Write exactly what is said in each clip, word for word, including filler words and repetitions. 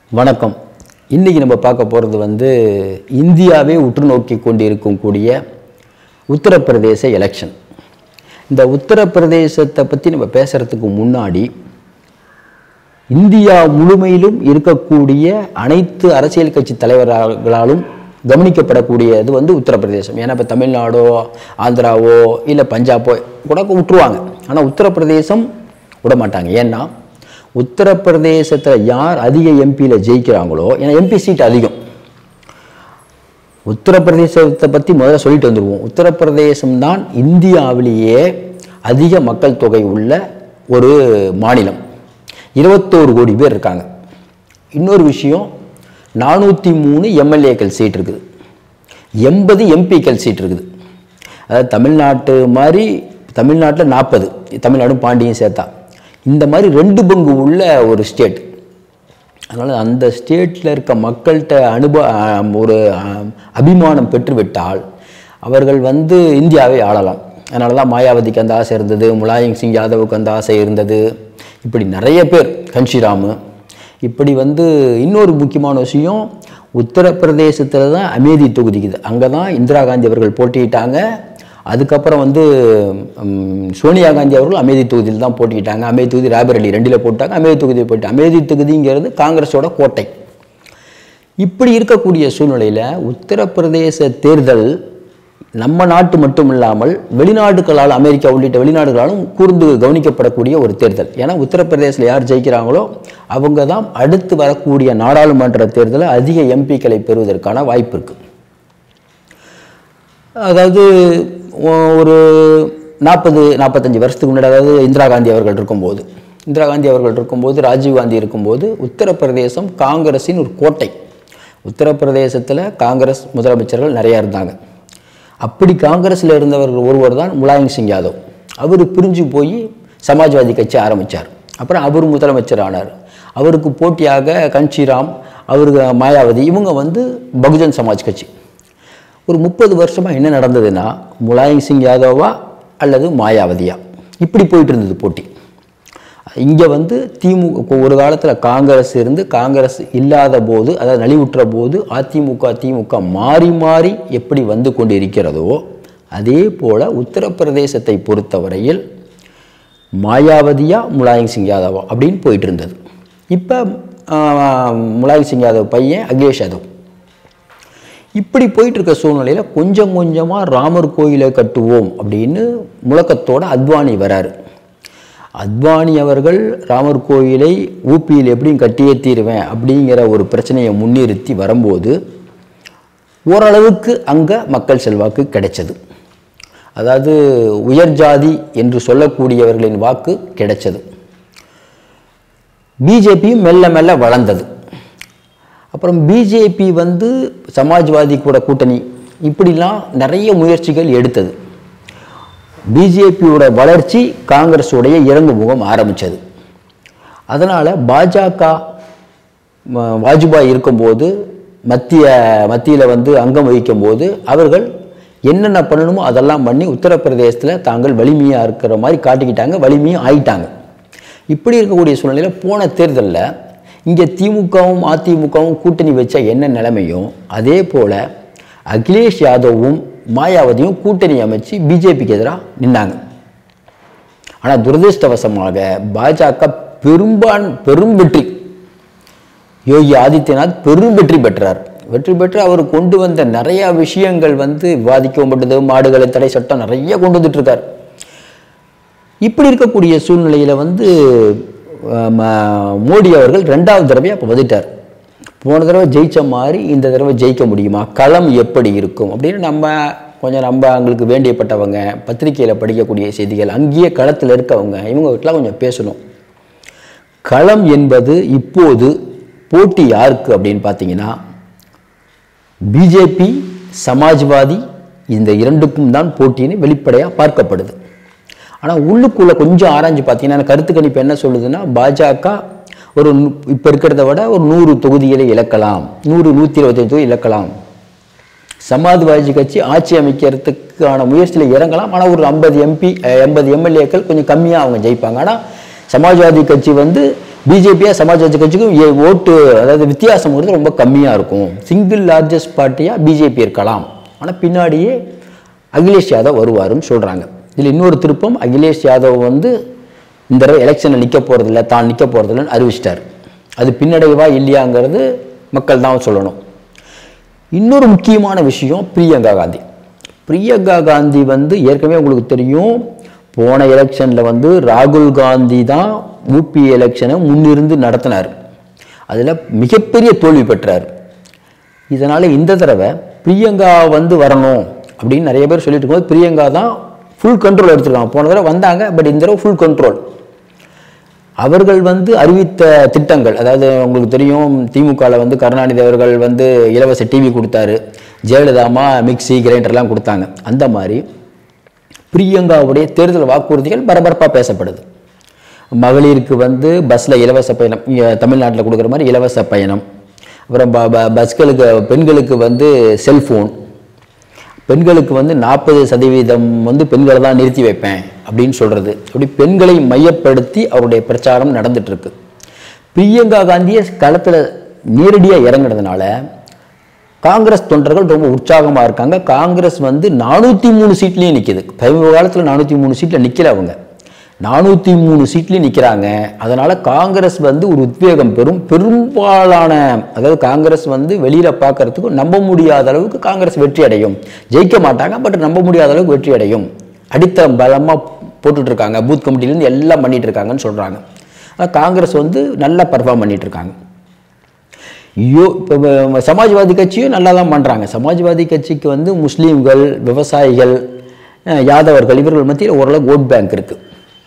வணக்கம். இன்றைக்கி நம்ம பார்க்க போகிறது வந்து இந்தியாவே உற்று நோக்கி கொண்டிருக்கக்கூடிய உத்தரப்பிரதேச எலெக்ஷன். இந்த உத்தரப்பிரதேசத்தை பற்றி நம்ம பேசுகிறதுக்கு முன்னாடி இந்தியா முழுமையிலும் இருக்கக்கூடிய அனைத்து அரசியல் கட்சி தலைவர்களாலும் கவனிக்கப்படக்கூடியது வந்து உத்தரப்பிரதேசம். ஏன்னா இப்போ தமிழ்நாடோ ஆந்திராவோ இல்லை பஞ்சாபோ கூட விட்டுருவாங்க, ஆனால் உத்தரப்பிரதேசம் விட மாட்டாங்க. ஏன்னா உத்தரப்பிரதேசத்தில் யார் அதிக எம்பியில் ஜெயிக்கிறாங்களோ, ஏன்னா எம்பி சீட் அதிகம். உத்தரப்பிரதேசத்தை பற்றி முதல்ல சொல்லிட்டு வந்துடுவோம். உத்தரப்பிரதேசம் தான் இந்தியாவிலேயே அதிக மக்கள் தொகை உள்ள ஒரு மாநிலம். இருபத்தோரு கோடி பேர் இருக்காங்க. இன்னொரு விஷயம், நானூற்றி மூணு எம்எல்ஏக்கள் சீட் இருக்குது, எண்பது எம்பிக்கள் சீட் இருக்குது. அதாவது தமிழ்நாட்டு மாதிரி தமிழ்நாட்டில் நாற்பது, தமிழ்நாடும் பாண்டியும் சேர்த்தா இந்த மாதிரி ரெண்டு பங்கு உள்ள ஒரு ஸ்டேட். அதனால் அந்த ஸ்டேட்டில் இருக்க மக்கள்கிட்ட அனுபவ ஒரு அபிமானம் பெற்றுவிட்டால் அவர்கள் வந்து இந்தியாவை ஆளலாம். அதனால தான் மாயாவதிக்கு அந்த ஆசை இருந்தது, முலாயம் சிங் யாதவுக்கு அந்த ஆசை இருந்தது, இப்படி நிறைய பேர், கன்ஷிராமு. இப்படி வந்து இன்னொரு முக்கியமான விஷயம், உத்தரப்பிரதேசத்தில் தான் அமேதி தொகுதிக்குது. அங்கே தான் இந்திரா காந்தி அவர்கள் போட்டியிட்டாங்க. அதுக்கப்புறம் வந்து சோனியா காந்தி அவர்கள் அமேதி தொகுதியில் தான் போட்டிக்கிட்டாங்க. அமேதி தொகுதி ராபரேலி ரெண்டில் போட்டாங்க, அமேதி தொகுதியில் போயிட்டு. அமேதி தொகுதிங்கிறது காங்கிரஸோட கோட்டை. இப்படி இருக்கக்கூடிய சூழ்நிலையில் உத்தரப்பிரதேச தேர்தல் நம்ம நாட்டு மட்டும் இல்லாமல் வெளிநாடுகளால், அமெரிக்கா உள்ளிட்ட வெளிநாடுகளாலும் கூர்ந்து கவனிக்கப்படக்கூடிய ஒரு தேர்தல். ஏன்னா உத்தரப்பிரதேசத்தில் யார் ஜெயிக்கிறாங்களோ அவங்க தான் அடுத்து வரக்கூடிய நாடாளுமன்ற தேர்தலில் அதிக எம்பிக்களை பெறுவதற்கான வாய்ப்பு இருக்குது. அதாவது ஒரு நாற்பது நாற்பத்தஞ்சு வருஷத்துக்கு முன்னாடி, அதாவது இந்திரா காந்தி அவர்கள் இருக்கும்போது இந்திரா காந்தி அவர்கள் இருக்கும்போது ராஜீவ் காந்தி இருக்கும்போது உத்தரப்பிரதேசம் காங்கிரஸின் ஒரு கோட்டை. உத்தரப்பிரதேசத்தில் காங்கிரஸ் முதலமைச்சர்கள் நிறையா இருந்தாங்க. அப்படி காங்கிரஸில் இருந்தவர்கள் ஒருவர் தான் முலாயம் சிங் யாதவ். அவர் பிரிஞ்சு போய் சமாஜ்வாதி கட்சி ஆரம்பித்தார். அப்புறம் அவர் முதலமைச்சர் ஆனார். அவருக்கு போட்டியாக கன்ஷிராம், அவருக்கு மாயாவதி, இவங்க வந்து பகுஜன் சமாஜ் கட்சி. ஒரு முப்பது வருஷமாக என்ன நடந்ததுன்னா, முலாயம் சிங் யாதவா அல்லது மாயாவதியா, இப்படி போயிட்டு இருந்தது போட்டி. இங்கே வந்து திமுக ஒரு காலத்தில் காங்கிரஸ் இருந்து காங்கிரஸ் இல்லாத போது, அதாவது நலிவுற்ற போது அதிமுக திமுக மாறி மாறி எப்படி வந்து கொண்டு இருக்கிறதோ அதே போல் உத்தரப்பிரதேசத்தை பொறுத்தவரையில் மாயாவதியா முலாயம் சிங் யாதவா அப்படின்னு போயிட்டு இருந்தது. இப்போ முலாயம் சிங் யாதவ் பையன் அகிலேஷ் யாதவ். இப்படி போயிட்டு இருக்க சூழ்நிலையில் கொஞ்சம் கொஞ்சமாக ராமர் கோயிலை கட்டுவோம் அப்படின்னு முழக்கத்தோடு அத்வானி வராரு. அத்வானி அவர்கள் ராமர் கோயிலை ஊபியில் எப்படியும் கட்டியே தீருவேன் அப்படிங்கிற ஒரு பிரச்சனையை முன்னிறுத்தி வரும்போது ஓரளவுக்கு அங்கே மக்கள் செல்வாக்கு கிடைச்சது. அதாவது உயர் ஜாதி என்று சொல்லக்கூடியவர்களின் வாக்கு கிடைச்சது. பிஜேபியும் மெல்ல மெல்ல வளர்ந்தது. அப்புறம் பிஜேபி வந்து சமாஜ்வாதி கூட கூட்டணி, இப்படிலாம் நிறைய முயற்சிகள் எடுத்தது. பிஜேபியோட வளர்ச்சி காங்கிரஸுடைய இறங்கு முகம் ஆரம்பித்தது. அதனால் பாஜக வாஜ்பாய் இருக்கும்போது மத்திய மத்தியில் வந்து அங்கம் வகிக்கும் போது அவர்கள் என்னென்ன பண்ணணுமோ அதெல்லாம் பண்ணி உத்தரப்பிரதேசத்தில் தாங்கள் வலிமையாக இருக்கிற மாதிரி காட்டிக்கிட்டாங்க, வலிமையாக ஆயிட்டாங்க. இப்படி இருக்கக்கூடிய சூழ்நிலையில் போன தேர்தலில் இங்கே திமுகவும் அதிமுகவும் கூட்டணி வச்ச என்ன நிலைமையும் அதே போல் அகிலேஷ் யாதவும் மாயாவதியும் கூட்டணி அமைச்சு பிஜேபிக்கு எதிராக நின்னாங்க. ஆனால் துரதிருஷ்டவசமாக பாஜக பெரும்பான் பெரும் வெற்றி, யோகி ஆதித்யநாத் பெரும் வெற்றி பெற்றார். வெற்றி பெற்று அவர் கொண்டு வந்த நிறையா விஷயங்கள் வந்து விவாதிக்கப்பட்டது. மாடுகளை தடை சட்டம் நிறைய கொண்டு வந்துட்டு இருக்கார். இப்படி இருக்கக்கூடிய சூழ்நிலையில் வந்து மோடி அவர்கள் ரெண்டாவது தடவை அப்போ வந்துட்டார். போன தடவை ஜெயித்த மாதிரி இந்த தடவை ஜெயிக்க முடியுமா, களம் எப்படி இருக்கும் அப்படின்னு நம்ம கொஞ்சம் நம்ம அவங்களுக்கு வேண்டியப்பட்டவங்க, பத்திரிகையில் படிக்கக்கூடிய செய்திகள், அங்கேயே களத்தில் இருக்கவங்க, இவங்க வீட்டில் கொஞ்சம் பேசணும். களம் என்பது இப்போது போட்டி யாருக்கு அப்படின்னு பார்த்தீங்கன்னா பிஜேபி சமாஜ்வாதி இந்த இரண்டுக்கும் தான் போட்டின்னு வெளிப்படையாக பார்க்கப்படுது. ஆனால் உள்ளுக்குள்ளே கொஞ்சம் ஆராய்ஞ்சு பார்த்தீங்கன்னா கருத்து கணிப்பு என்ன சொல்லுதுன்னா, பாஜக ஒரு இப்போ இருக்கிறத விட ஒரு நூறு தொகுதிகளை இழக்கலாம், நூறு நூற்றி இருபத்தஞ்சு தொகுதி இழக்கலாம். சமாஜ்வாதி கட்சி ஆட்சி அமைக்கிறதுக்கான முயற்சியில் இறங்கலாம். ஆனால் ஒரு ஐம்பது எம்பி எண்பது எம்எல்ஏக்கள் கொஞ்சம் கம்மியாக அவங்க ஜெயிப்பாங்க. ஆனால் சமாஜ்வாதி கட்சி வந்து பிஜேபியா சமாஜ்வாதி கட்சிக்கும் ஓட்டு அதாவது வித்தியாசம் வந்து ரொம்ப கம்மியாக இருக்கும். சிங்கிள் லார்ஜஸ்ட் பார்ட்டியாக பிஜேபி இருக்கலாம், ஆனால் பின்னாடியே அகிலேஷ் யாதவ் வருவாருன்னு சொல்கிறாங்க. இதில் இன்னொரு திருப்பம், அகிலேஷ் யாதவ் வந்து இந்த தடவை எலெக்ஷனில் நிற்க போகிறதில்ல, தான் நிற்க போகிறதில்லன்னு அறிவிச்சிட்டார். அது பின்னடைவா இல்லையாங்கிறது மக்கள் தான் சொல்லணும். இன்னொரு முக்கியமான விஷயம் பிரியங்கா காந்தி. பிரியங்கா காந்தி வந்து ஏற்கனவே உங்களுக்கு தெரியும், போன எலெக்ஷனில் வந்து ராகுல் காந்தி தான் யூபி எலெக்ஷனை முன்னிருந்து நடத்தினார். அதில் மிகப்பெரிய தோல்வி பெற்றார். இதனால் இந்த தடவை பிரியங்கா வந்து வரணும் அப்படின்னு நிறைய பேர் சொல்லிட்டு இருக்கும்போது பிரியங்கா தான் ஃபுல் கண்ட்ரோல் எடுத்துருக்காங்க. போன தடவை வந்தாங்க, பட் இந்த தடவை ஃபுல் கண்ட்ரோல். அவர்கள் வந்து அறிவித்த திட்டங்கள், அதாவது உங்களுக்கு தெரியும் திமுகவில் வந்து கருணாநிதி அவர்கள் வந்து இலவச டிவி கொடுத்தாரு, ஜெயலலிதாமா மிக்சி கிரைண்டர்லாம் கொடுத்தாங்க. அந்த மாதிரி பிரியங்காவுடைய தேர்தல் வாக்குறுதிகள் பரபரப்பாக பேசப்படுது. மகளிருக்கு வந்து பஸ்ஸில் இலவச பயணம், தமிழ்நாட்டில் கொடுக்குற மாதிரி இலவச பயணம், அப்புறம் பஸ்களுக்கு பெண்களுக்கு வந்து செல்ஃபோன், பெண்களுக்கு வந்து நாற்பது சதவீதம் வந்து பெண்களை தான் நிறுத்தி வைப்பேன் அப்படின்னு சொல்கிறது. அப்படி பெண்களை மையப்படுத்தி அவருடைய பிரச்சாரம் நடந்துட்டுருக்கு. பிரியங்கா காந்தியை களத்தில் நேரடியாக இறங்குனதுனால காங்கிரஸ் தொண்டர்கள் ரொம்ப உற்சாகமாக இருக்காங்க. காங்கிரஸ் வந்து நானூற்றி மூணு சீட்லேயும் நிற்கிது. சமீப காலத்தில் நானூற்றி மூணு சீட்டில் நிற்கல, அவங்க நானூற்றி மூணு சீட்லேயும் நிற்கிறாங்க. அதனால் காங்கிரஸ் வந்து ஒரு உத்வேகம் பெறும். பெரும்பாலான அதாவது காங்கிரஸ் வந்து வெளியில் பார்க்கறதுக்கு நம்ப முடியாத அளவுக்கு காங்கிரஸ் வெற்றி அடையும். ஜெயிக்க மாட்டாங்க, பட் நம்ப முடியாத அளவுக்கு வெற்றி அடையும். அடித்தளம் பலமாக போட்டுட்ருக்காங்க, பூத் கமிட்டிலேருந்து எல்லாம் பண்ணிகிட்டு இருக்காங்கன்னு சொல்கிறாங்க. ஆனால் காங்கிரஸ் வந்து நல்லா பர்ஃபார்ம் பண்ணிகிட்ருக்காங்க. ஐயோ, இப்போ சமாஜ்வாதி கட்சியும் நல்லா தான் பண்ணுறாங்க. சமாஜ்வாதி கட்சிக்கு வந்து முஸ்லீம்கள், விவசாயிகள், யாதவர்கள் இவர்கள் மத்தியில் ஓரளவு ஓட் பேங்க் இருக்குது.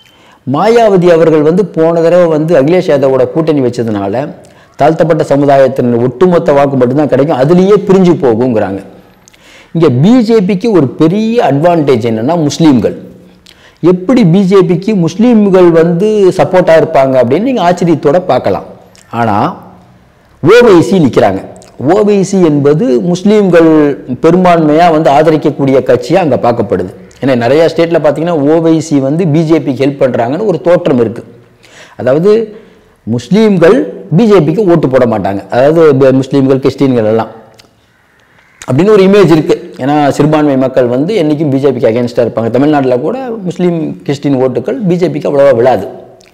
மாயாவதி அவர்கள் வந்து போன தடவை வந்து அகிலேஷ் யாதவோட கூட்டணி வச்சதுனால தாழ்த்தப்பட்ட சமுதாயத்தின் ஒட்டுமொத்த வாக்கு மட்டும்தான் கிடைக்கும், அதுலேயே பிரிஞ்சு போகுங்கிறாங்க. இங்கே பிஜேபிக்கு ஒரு பெரிய அட்வான்டேஜ் என்னென்னா முஸ்லீம்கள். எப்படி பிஜேபிக்கு முஸ்லீம்கள் வந்து சப்போர்ட்டாக இருப்பாங்க அப்படின்னு நீங்கள் ஆச்சரியத்தோடு பார்க்கலாம். ஆனால் ஓவைசி நிற்கிறாங்க. ஓவைசி என்பது முஸ்லீம்கள் பெரும்பான்மையாக வந்து ஆதரிக்கக்கூடிய கட்சியாக அங்கே பார்க்கப்படுது. ஏன்னா நிறையா ஸ்டேட்டில் பார்த்தீங்கன்னா ஓவைசி வந்து பிஜேபிக்கு ஹெல்ப் பண்ணுறாங்கன்னு ஒரு தோற்றம் இருக்குது. அதாவது முஸ்லீம்கள் பிஜேபிக்கு ஓட்டு போட மாட்டாங்க, அதாவது முஸ்லீம்கள் கிறிஸ்டின்கள் எல்லாம் அப்படின்னு ஒரு இமேஜ் இருக்குது. ஏன்னா சிறுபான்மை மக்கள் வந்து என்றைக்கும் பிஜேபிக்கு அகேன்ஸ்டாக இருப்பாங்க. தமிழ்நாட்டில் கூட முஸ்லீம் கிறிஸ்டின் ஓட்டுகள் பிஜேபிக்கு அவ்வளோவா விழாது.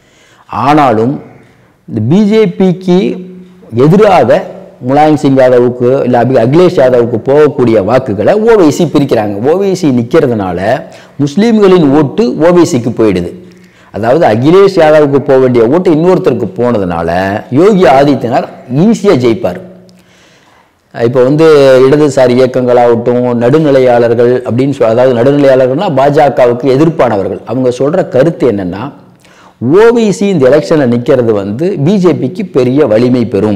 ஆனாலும் இந்த பிஜேபிக்கு எதிராக முலாயம் சிங் யாதவுக்கு இல்லை அபி அகிலேஷ் யாதவுக்கு போகக்கூடிய வாக்குகளை ஓவைசி பிரிக்கிறாங்க. ஓவைசி நிற்கிறதுனால முஸ்லீம்களின் ஓட்டு ஓவைசிக்கு போயிடுது. அதாவது அகிலேஷ் யாதவுக்கு போக வேண்டிய ஓட்டு இன்னொருத்தருக்கு போனதுனால யோகி ஆதித்யநாத் ஈஸியாக ஜெயிப்பார். இப்போ வந்து இடதுசாரி இயக்கங்களாகட்டும், நடுநிலையாளர்கள் அப்படின்னு சொல் அதாவது நடுநிலையாளர்கள்னால் பாஜகவுக்கு எதிர்ப்பானவர்கள், அவங்க சொல்கிற கருத்து என்னென்னா ஓவைசி இந்த எலெக்ஷனில் நிற்கிறது வந்து பிஜேபிக்கு பெரிய வலிமை பெறும்.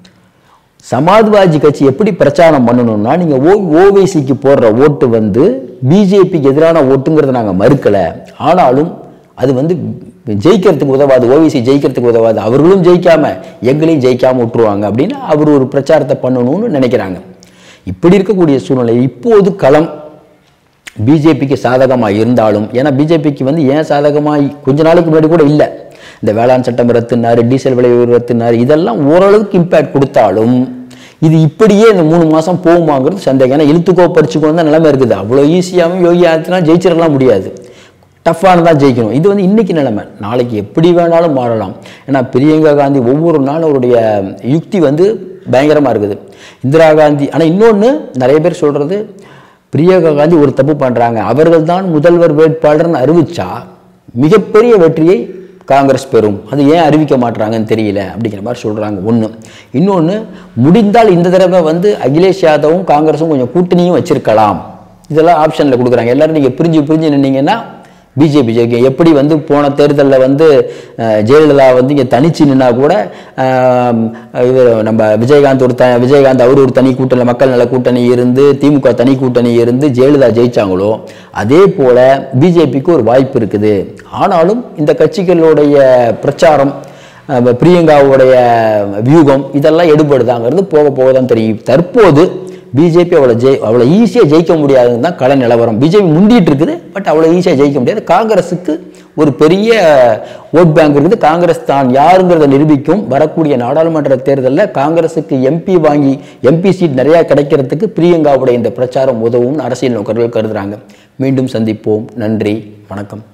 சமாஜ்வாதி கட்சி எப்படி பிரச்சாரம் பண்ணணும்னா, நீங்கள் ஓ ஓவைசிக்கு போடுற ஓட்டு வந்து பிஜேபிக்கு எதிரான ஓட்டுங்கிறத நாங்கள் மறுக்கலை, ஆனாலும் அது வந்து ஜெயிக்கிறதுக்கு உதவாது, ஓவைசி ஜெயிக்கிறதுக்கு உதவாது, அவர்களும் ஜெயிக்காமல் எங்களையும் ஜெயிக்காமல் விட்டுருவாங்க அப்படின்னு அவர் ஒரு பிரச்சாரத்தை பண்ணணும்னு நினைக்கிறாங்க. இப்படி இருக்கக்கூடிய சூழ்நிலை இப்போது களம் பிஜேபிக்கு சாதகமாக இருந்தாலும், ஏன்னா பிஜேபிக்கு வந்து ஏன் சாதகமாக கொஞ்ச நாளைக்கு முன்னாடி கூட இல்லை, இந்த வேளாண் சட்டம் ரத்துனார், டீசல் விலை ரத்துனார், இதெல்லாம் ஓரளவுக்கு இம்பேக்ட் கொடுத்தாலும் இது இப்படியே இந்த மூணு மாதம் போகுமாங்கிறது சந்தேகம். ஏன்னா இழுத்துக்கோ பறிச்சுக்கோ தான் நிலைமை இருக்குது. அவ்வளோ ஈஸியாகவும் யோகி ஆதித்யநாத் ஜெயிச்சிடலாம் முடியாது, டஃப்பானதான் ஜெயிக்கணும். இது வந்து இன்றைக்கி நிலைமை, நாளைக்கு எப்படி வேணாலும் மாறலாம். ஏன்னா பிரியங்கா காந்தி ஒவ்வொரு நாளும் அவருடைய யுக்தி வந்து பயங்கரமாக இருக்குது. இந்திரா காந்தி ஆனால் இன்னொன்று நிறைய பேர் சொல்கிறது, பிரியங்கா காந்தி ஒரு தப்பு பண்ணுறாங்க, அவர்கள் தான் முதல்வர் வேட்பாளர்னு அறிவித்தா மிகப்பெரிய வெற்றியை காங்கிரஸ் பெறும், அது ஏன் அறிவிக்க மாட்டாங்கன்னு தெரியல அப்படிங்கிற மாதிரி சொல்கிறாங்க. ஒன்று. இன்னொன்று, முடிந்தால் இந்த தடவை வந்து அகிலேஷ் யாதவும் காங்கிரஸும் கொஞ்சம் கூட்டணியும் வச்சிருக்கலாம், இதெல்லாம் ஆப்ஷனில் கொடுக்குறாங்க. எல்லோரும் நீங்கள் பிரிஞ்சு பிரிஞ்சு நின்னீங்கன்னா பிஜேபி ஜெயிக்கும். எப்படி வந்து போன தேர்தலில் வந்து ஜெயலலிதா வந்து இங்கே தனிச்சு நின்னா கூட இது நம்ம விஜயகாந்த் ஒரு த விஜயகாந்த் அவர் ஒரு தனி கூட்டணி, மக்கள் நல கூட்டணி இருந்து, திமுக தனி கூட்டணி இருந்து ஜெயலலிதா ஜெயிச்சாங்களோ அதே போல் பிஜேபிக்கு ஒரு வாய்ப்பு இருக்குது. ஆனாலும் இந்த கட்சிகளுடைய பிரச்சாரம், பிரியங்காவுடைய வியூகம் இதெல்லாம் எடுபடுதாங்கிறது போக போக தான் தெரியும். தற்போது பிஜேபி அவ்வளோ ஜெய் அவ்வளோ ஈஸியாக ஜெயிக்க முடியாதுன்னு தான் கள நிலவரம். பிஜேபி முந்திட்டு இருக்குது, பட் அவ்வளோ ஈஸியாக ஜெயிக்க முடியாது. காங்கிரஸுக்கு ஒரு பெரிய ஓட் பேங்க் இருக்குது. காங்கிரஸ் தான் யாருங்கிறத நிரூபிக்கும். வரக்கூடிய நாடாளுமன்ற தேர்தலில் காங்கிரஸுக்கு எம்பி வாங்கி எம்பி சீட் நிறையா கிடைக்கிறதுக்கு பிரியங்காவுடைய இந்த பிரச்சாரம் உதவும் அரசியல் நோக்கர்கள் கருதுறாங்க. மீண்டும் சந்திப்போம். நன்றி, வணக்கம்.